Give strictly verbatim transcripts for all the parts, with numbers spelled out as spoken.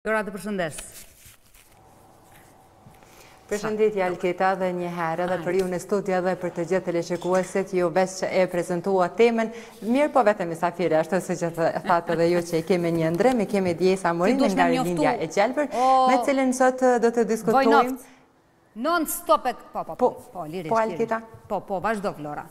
Lora, të përshëndes. Përshëndetje Alketa dhe një herë edhe për ju në studio dhe për të gjithë teleshikuesit, ju veç që e prezentua temën, mirë po vetëm misafire, ashtu se që thatë edhe ju që i kemi një ndrem, i kemi Djesa Morinë nga Rilindja e Gjelbër, me cilin sot do të diskutojmë. Non stop e... Po, po, po, po, lirisht, po, Alketa? Po, po, vazhdo, Flora.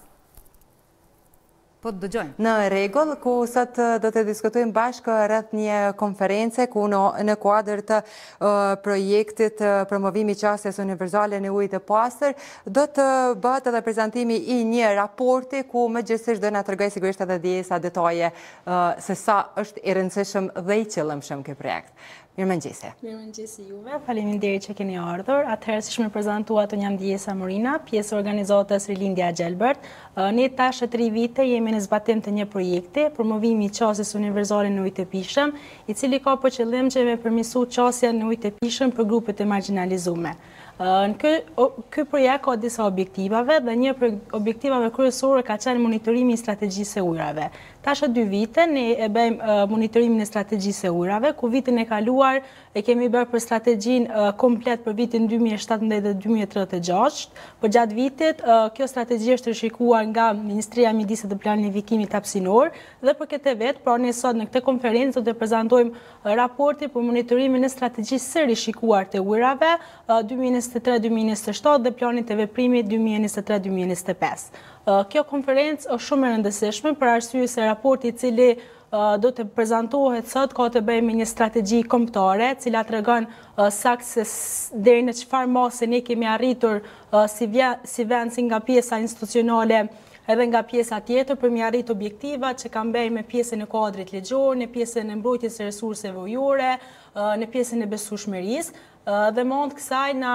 Po të dëgjojmë. Në regull, ku sot do të diskutojmë bashkë rreth një konference ku në kuadër të projektit promovimi qasjes universale në ujë të pastër, do të bëhet edhe prezantimi i një raporti ku më gjithësisht do na tregoj sigurisht edhe Djesa detaje se sa është i rëndësishëm dhe i qëllëmshëm ky projekt. Mirëmëngjese. Mirëmëngjesi juve, faleminderit që keni ardhur. Atëherë, siç më prezantua, unë jam Djesa Morina, pjesë organizatës Rilindja e Gjelbërt. Ne tash tri vite jemi në zbatim të një projekti, promovimi i qasjes universale në ujë të pijshëm, i cili ka për qëllim që me përmirësu qasjen në ujë të pijshëm për grupet e marginalizuar. Në ky projekt ka disa objektivave dhe një për objektivave kryesore ka qenë monitorimi i strategjisë së ujrave. Tash dy vite ne e bëjmë monitorimin e strategjisë së ujrave, ku vitin e kaluar e kemi bërë për strategjinë komplet për vitin dy mijë e shtatëmbëdhjetë dhe dy mijë e tridhjetë e gjashtë. Për gjatë vitit, kjo strategji është rishikuar nga Ministria e Mjedisit dhe Planifikimit Hapësinor dhe për këtë vetë, pra ne sot në këtë konferencë do të prezantojmë raporti për monitorimin e strategjisë së rishikuar të ujrave dy mijë e njëzet e tre dy mijë e njëzet e shtatë dhe planit të veprimit dy mijë e njëzet e tre dy mijë e njëzet e pesë. Kjo konferencë është shumë e rëndësishme për arsye se raporti i cili do të prezantohet sot ka të bëjë me një strategji kombëtare, e cila tregon saktë se deri në çfarë mase ne kemi arritur si vend, si nga pjesa institucionale edhe nga pjesa tjetër për mi arrit objektivat që kanë bëjë me pjesën e kuadrit ligjor, në pjesën e mbrojtjes së resurseve ujore, në pjesën e besueshmërisë dhe me anë të kësaj na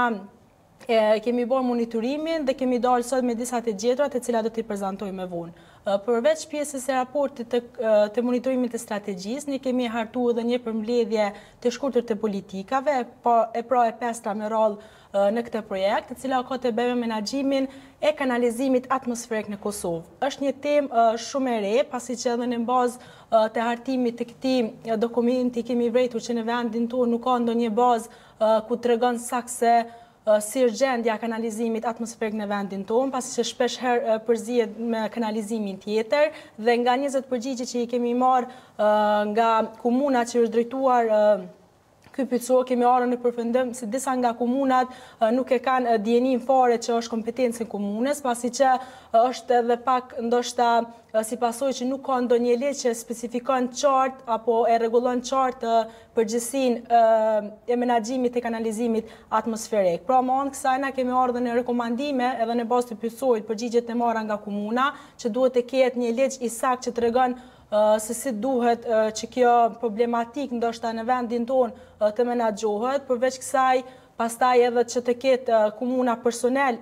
kemi bërë monitorimin dhe kemi dalë sot me disa të gjetra të cilat do t'i prezantojmë më vonë. Përveç pjesës e raportit të monitorimit të strategjisë, ne kemi hartuar edhe një përmbledhje të shkurtër të politikave, e pra e pestra me radhë në këtë projekt, e cila ka të bëjë me menaxhimin e kanalizimit atmosferik në Kosovë. Është një temë shumë e re, pasi që edhe në bazë të hartimit të këtij dokumenti kemi vërejtur që në vendin tonë nuk ka ndonjë bazë ku tregon saktë se si është gjendja kanalizimit atmosferik në vendin tonë, pasi që shpesh herë përzihet me kanalizimin tjetër dhe nga njëzet përgjigje që i kemi marrë nga komuna që është drejtuar ky pyetësor, kemi ardhur në përfundim se disa nga komunat nuk e kanë dijenin fare që është kompetencë e komunës, pasi që është edhe pak ndoshta si pasojë që nuk ka ndonjë ligj që specifikon qartë apo e rregullon qartë përgjegjësinë e menaxhimit të kanalizimit atmosferik. Pra me anë kësaj na kemi ardhur në rekomandime edhe në bazë të pyetësorit përgjigjet e marra nga komuna që duhet të ketë një ligj i saktë që tregon se si duhet që kjo problematik ndoshta në vendin tonë të menaxhohet, përveç kësaj pastaj edhe që të ketë komuna personel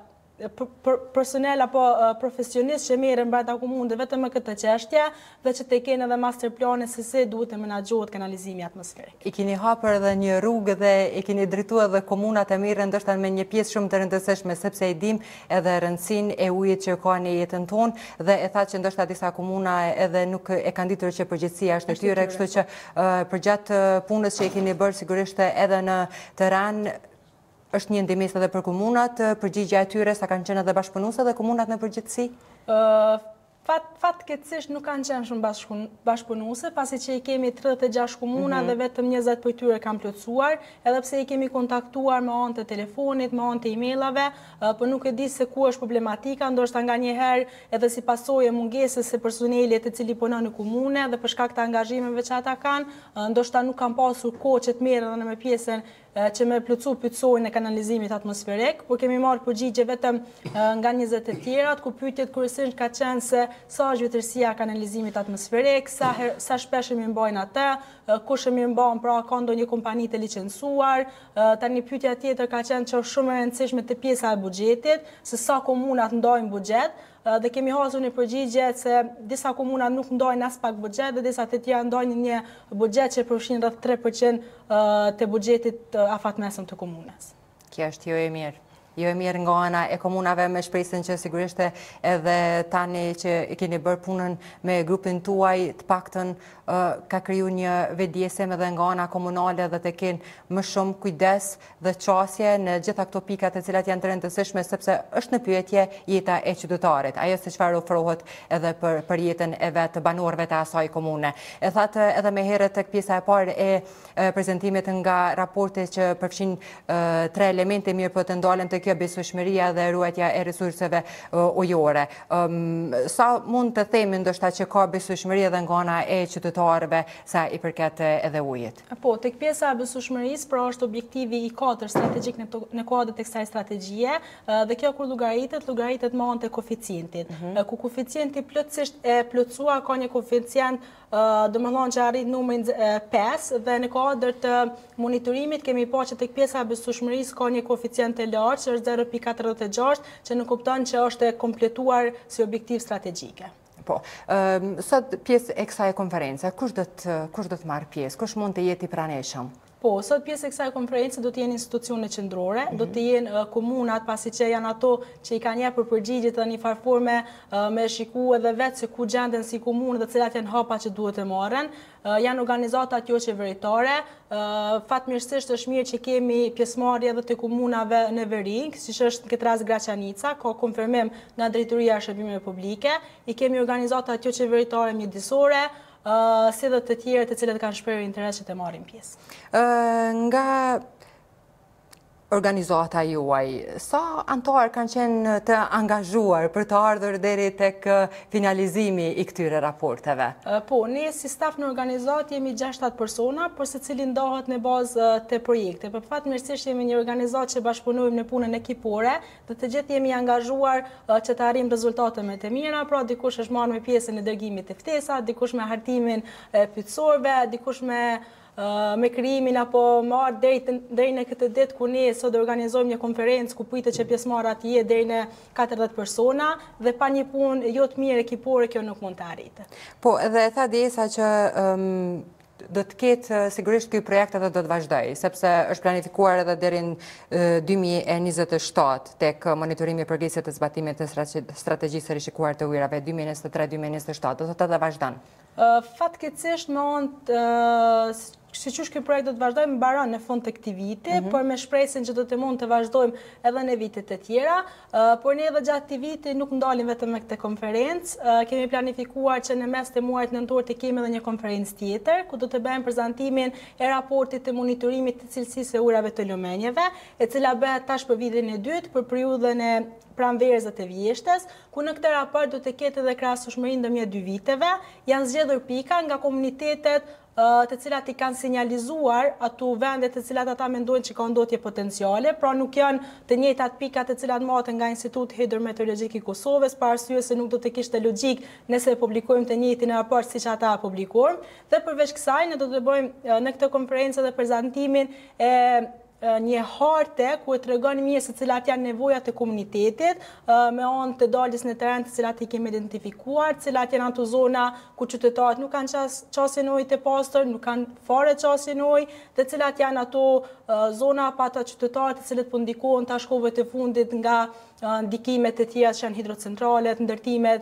personel apo profesionist që merren brenda komunës vetëm me këtë çështje dhe që të kenë edhe master plane se si duhet të menaxhohet kanalizimi atmosferik. I keni hapur edhe një rrugë dhe i keni drejtuar edhe komunat e mirë ndoshta me një pjesë shumë të rëndësishme sepse i dim edhe rëndësinë e ujit që ka në jetën tonë dhe e thatë që ndoshta disa komuna edhe nuk e kanë ditur që përgjegjësia është e tyre, kështu që përgjatë punës që i keni bërë sigurisht edhe në terren është një ndimes edhe për komunat, përgjigja e tyre sa kanë qenë edhe bashkëpunuese dhe komunat në përgjithësi? Fatkeqësisht nuk kanë qenë shumë bashkëpunuese, pasi që i kemi tridhjetë e gjashtë komuna dhe vetëm njëzet për tyre kanë plotësuar, edhe pse i kemi kontaktuar me anë të telefonit, me anë të emailave, por nuk e di se ku është problematika, ndoshta nganjëherë edhe si pasojë e mungesës së personelit të cili punon në komune dhe për shkak të angazhimeve që ata kanë, ndoshta nuk kanë pasur kohë që të merren edhe me pjesën që me plotësu pyetësorin e kanalizimit atmosferik, por kemi marrë përgjigje vetëm nga njëzet e tjerat, ku pyetjet kryesisht ka qenë se sa është vjetërsia e kanalizimit atmosferik, sa, sa shpesh e mirëmbajnë atë, kush e mirëmban, pra ka ndonjë kompani të licencuar, tani pyetja tjetër ka qenë që është shumë e rëndësishme te pjesa e buxhetit, se sa komunat ndajnë buxhet, dhe kemi hasur një përgjigje se disa komuna nuk ndajnë as pak buxhet dhe disa të tjera ndajnë një buxhet që përfshin rreth tre përqind të buxhetit afatmesëm të komunës. Kjo është jo e mirë. Jo e mirë nga ana e komunave, me shpresën që sigurisht edhe tani që i keni bërë punën me grupin tuaj, të paktën uh, ka kriju një vedjesim edhe nga ana komunale dhe të kenë më shumë kujdes dhe qasje në gjitha këto pikat e cilat janë të rëndësishme, sepse është në pyetje jeta e qytetarit, ajo se çfarë ofrohet edhe për, për jetën e vetë banorëve të asaj komune. E thatë edhe me herët tek pjesa e parë e, e prezantimit nga raporti që përfshin e, tre elemente, mirë po të ndalen të kjo besueshmëria dhe ruajtja e resurseve uh, ujore. Um, sa mund të themi ndoshta që ka besueshmëri edhe nga ana e qytetarëve sa i përket edhe ujit? Po, tek pjesa e besueshmërisë, pra është objektivi i katër strategjik në, në kuadër të kësaj strategjie, dhe kjo kur llogaritet, llogaritet me anë të koeficientit. Mm-hmm. Ku koeficienti plotësisht e plotësuar ka një koeficient do më thonë që arrit numrin pesë dhe në kuadër të monitorimit kemi pa që tek pjesa e besueshmërisë ka një koeficient të lartë që është zero pikë katërdhjetë e gjashtë, që nuk kupton që është e kompletuar si objektiv strategjike. Po, um, sot pjesë e kësaj konference, kush do të kush do të marrë pjesë, kush mund të jetë i pranishëm? Po, sot pjesë e kësaj konferencë do të jenë institucionet qendrore, mm-hmm. do të jenë uh, komunat, pasi që janë ato që i kanë jepur përgjigjet në një farë forme uh, me shikuar edhe vetë se ku gjenden si komunë dhe cilat janë hapa që duhet të marren. Uh, janë organizata jo qeveritare, uh, fatmirësisht është mirë që kemi pjesëmarrje edhe të komunave në Verinë, siç është në këtë rast Graçanica, ka konfirmim nga Drejtoria e Shërbimeve Publike, i kemi organizata jo qeveritare mjedisore, Uh, si dhe të tjerë të cilët kanë shprehur interes që të marrin pjesë. Uh, nga organizata juaj, sa antarë kanë qenë të angazhuar për të ardhur deri tek finalizimi i këtyre raporteve? Po, ne si staf në organizatë jemi gjashtë shtatë persona, por secili ndahet në bazë të projekte. Për fatmirësisht jemi një organizatë që bashkëpunojmë në punën ekipore, dhe të gjithë jemi angazhuar që të arrijmë rezultate më të mira, pra dikush është marrë me pjesën e dërgimit të ftesa, dikush me hartimin e pyetësorëve, dikush me Uh, me krijimin apo marrë deri deri në këtë ditë ku ne sot organizojmë një konferencë ku pritet që pjesëmarrat jetë deri në katërdhjetë persona dhe pa një punë jo të mirë ekipore kjo nuk mund të arritet. Po, edhe e tha Desa që um, do të ketë sigurisht ky projekt edhe do të vazhdojë, sepse është planifikuar edhe deri në dy mijë e njëzet e shtatë tek monitorimi i progresit të zbatimit të strategjisë së rishikuar të ujrave dy mijë e njëzet e tre deri dy mijë e njëzet e shtatë, do të edhe vazhdon. Uh, Fatkeqësisht me anë uh, si qysh ky projekt do të vazhdojmë mbaron në fund të këtij viti, mm -hmm. por me shpresën që do të mund të vazhdojmë edhe në vitet e tjera, uh, por ne edhe gjatë këtij viti nuk ndalim vetëm me këtë konferencë, uh, kemi planifikuar që në mes të muajit nëntor të kemi edhe një konferencë tjetër, ku do të bëjmë prezantimin e raportit të monitorimit të cilësisë së ujrave të lumenjeve, e cila bëhet tash për vitin e dytë për periudhën e pranverës dhe të vjeshtes, ku në këtë raport do të ketë edhe krahasueshmëri ndërmjet dy viteve, janë zgjedhur pika nga komunitetet të cilat i kanë sinjalizuar ato vende të cilat ata mendojnë që ka ndotje potenciale, pra nuk janë të njëjtat pikat të cilat marrën nga Instituti Hidrometeorologjik i Kosovës, për arsye se nuk do të kishte logjik nëse publikojmë të njëjtin raport siç ata publikojnë. Dhe përveç kësaj ne do të bëjmë në këtë konferencë edhe prezantimin e një harte ku e tregon mirë se cilat janë nevojat e komunitetit, me anë të daljes në terren të cilat i kemi identifikuar, cilat janë ato zona ku qytetarët nuk kanë qasjen e ujit të pastër, nuk kanë fare qasjen e ujit, dhe cilat janë ato zona pa ata qytetarët të cilët po ndikohen tash kohëve të fundit nga ndikimet e tjera që janë hidrocentralet, ndërtimet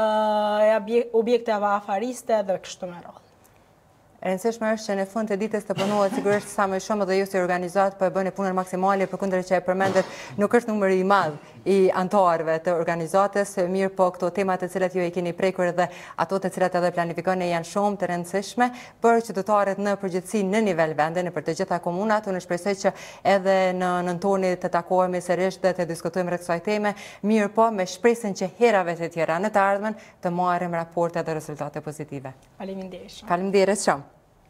e objekteve afariste dhe kështu me radhë. E rëndësishme është që në fund të ditës të punohet sigurisht sa më shumë dhe ju si organizat po e bëni punën maksimale, përkundër që e përmendet nuk është numri i madh i antarëve të organizatës, mirë po këto temat të cilat ju e keni prekur dhe ato të cilat edhe planifikoni janë shumë të rëndësishme për qytetarët në përgjithësi në nivel vende, në për të gjitha komunat. Unë shpresoj që edhe në nëntoni të takohemi sërish dhe të diskutojmë rreth kësaj teme, mirë po me shpresën që herave të tjera në të ardhmen të marrim raporte dhe rezultate pozitive. Faleminderit. Faleminderit shumë.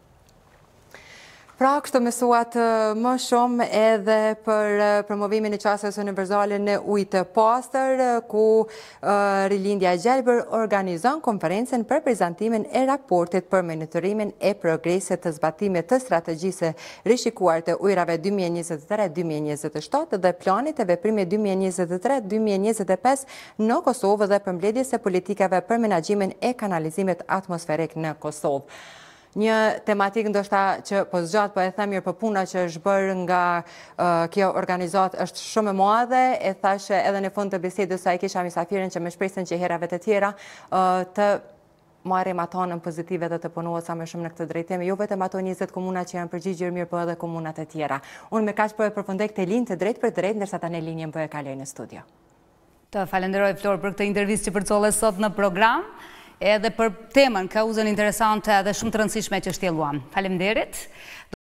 Pra, kështu mësuat më shumë edhe për promovimin e qasjes universale në ujë të pastër, ku Rilindja Gjelbër organizon konferencën për prezantimin e raportit për monitorimin e progresit të zbatimit të strategjisë rishikuar të ujrave dy mijë e njëzet e tre deri dy mijë e njëzet e shtatë dhe planit e veprimit dy mijë e njëzet e tre deri dy mijë e njëzet e pesë në Kosovë dhe përmbledhjes së politikave për menaxhimin e kanalizimit atmosferik në Kosovë. Një tematik ndoshta që po zgjat po e them mirë, për puna që është bërë nga uh, kjo organizatë është shumë e madhe. E thashë edhe në fund të bisedës sa i kisha mysafirin që më shpresën që herave të tjera uh, të marrim ato në pozitive dhe të punohet sa më shumë në këtë drejtim, jo vetëm ato njëzet komuna që janë përgjigjur mirë, po edhe komunat e tjera. Unë me kaq po e përfundoj këtë linjë të drejt për drejt, ndërsa tani linjën po e kaloj në studio. Të falenderoj Flor për këtë intervistë që përcolle sot në program, edhe për temën kauzën interesante dhe shumë të rëndësishme që shtjelluam. Faleminderit.